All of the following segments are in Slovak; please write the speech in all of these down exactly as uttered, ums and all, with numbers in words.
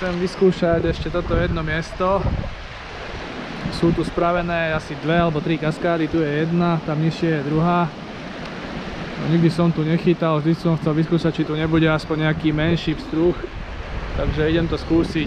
chcem vyskúšať ešte toto jedno miesto. Sú tu spravené asi dve alebo tri kaskády, tu je jedna, tam nižšie je druhá. No, nikdy som tu nechytal, vždy som chcel vyskúšať, či tu nebude aspoň nejaký menší pstruh. Takže idem to skúsiť.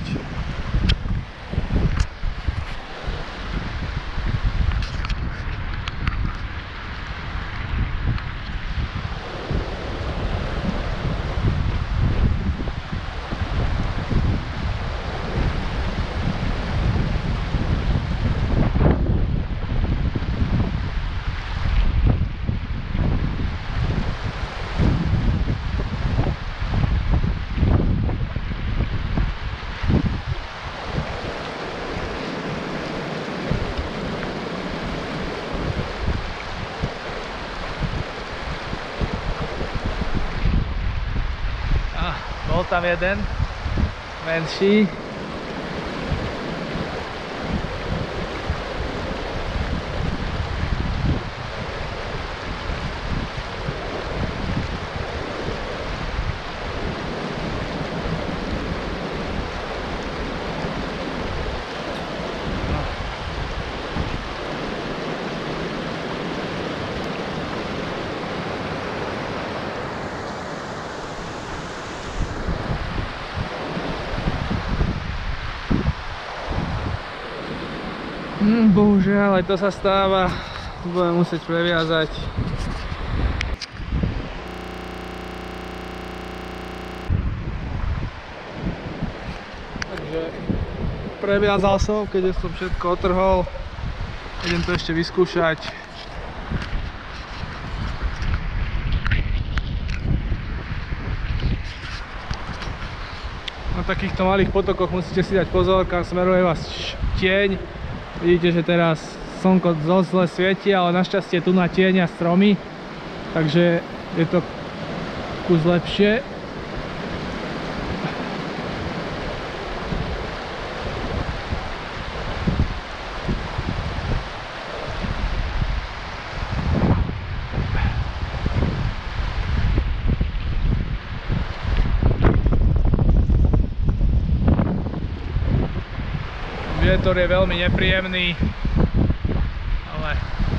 Bol tam jeden menší. Hm, bohužiaľ, aj to sa stáva. Budem musieť previazať. Takže previazal som, keď som všetko otrhol. Idem to ešte vyskúšať. Na takýchto malých potokoch musíte si dať pozor, kam smeruje vás tieň. Vidíte, že teraz slnko dosť zle svieti, ale našťastie tu na tieň a stromy, takže je to kus lepšie. Vietor je veľmi nepríjemný, ale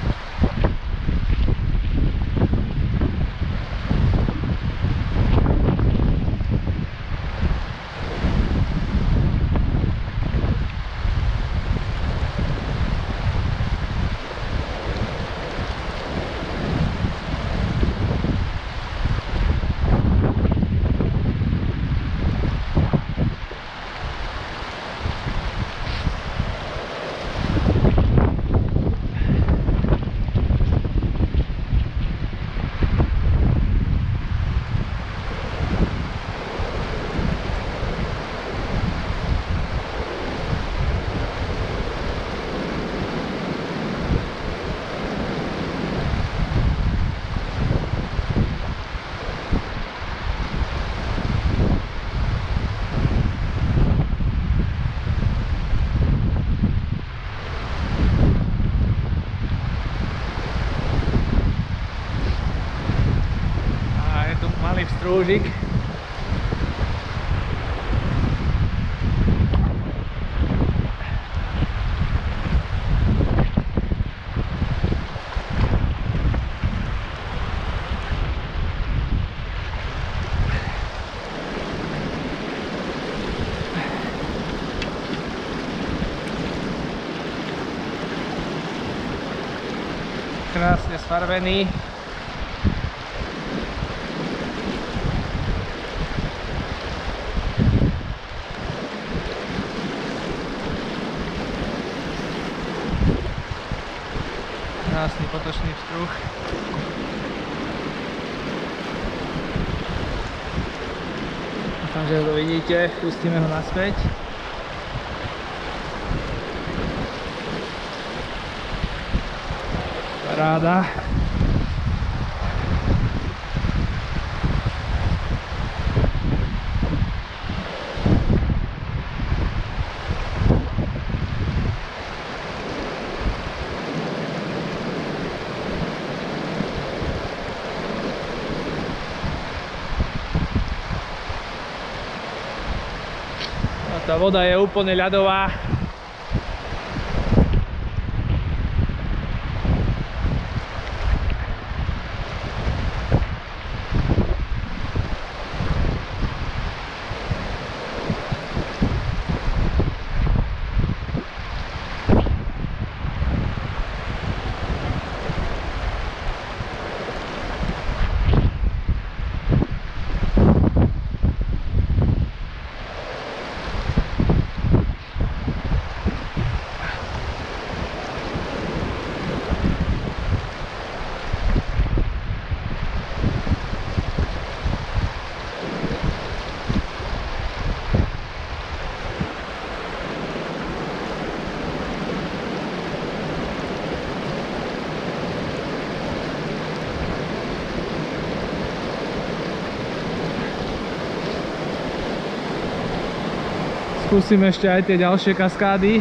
strúžik. Krásne sfarbený. Krásny potočný pstruh. Dúfam, že to vidíte. Pustíme ho naspäť. Paráda. Tá voda je úplne ľadová. Skúsim ešte aj tie ďalšie kaskády.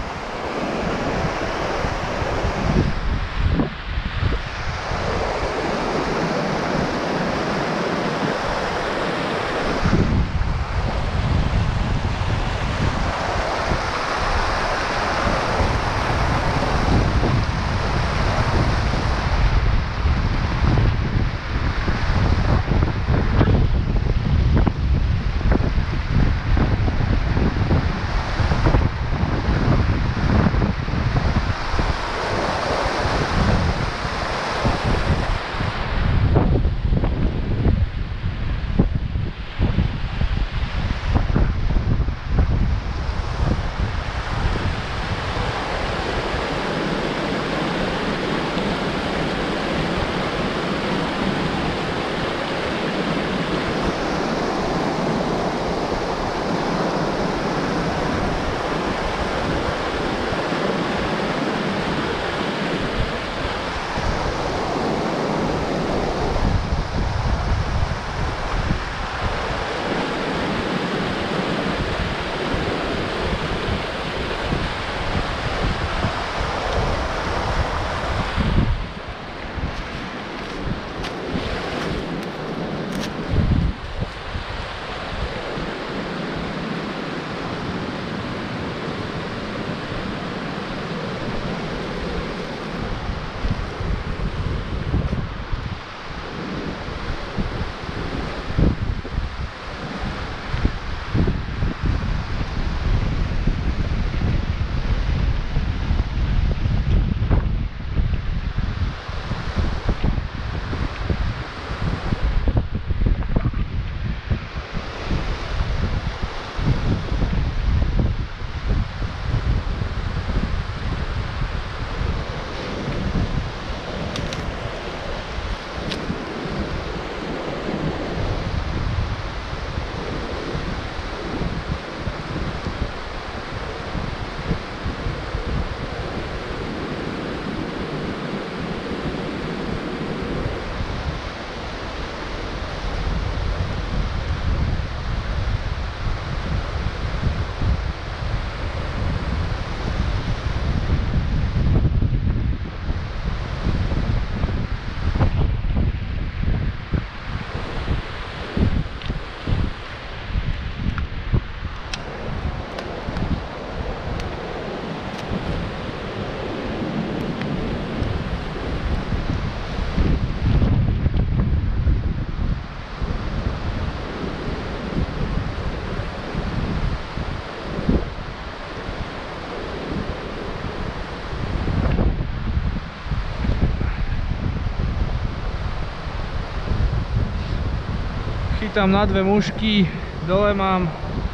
Chytám na dve mušky, dole mám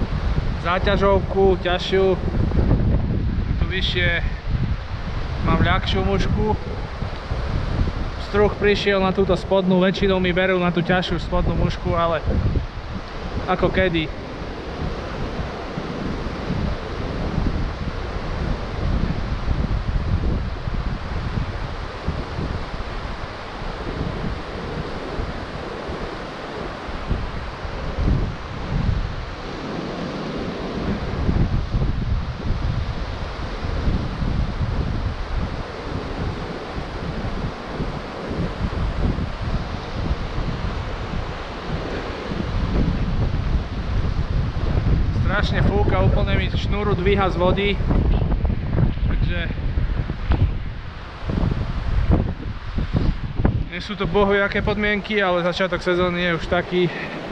záťažovku ťažšiu, tu vyššie mám ľahšiu mušku. Struh prišiel na túto spodnú, väčšinou mi berú na tú ťažšiu spodnú mušku, ale ako kedy. strašne fúka, úplne mi šnúru dvíha z vody. Takže nie sú to bohviaké podmienky, ale začiatok sezóny je už taký,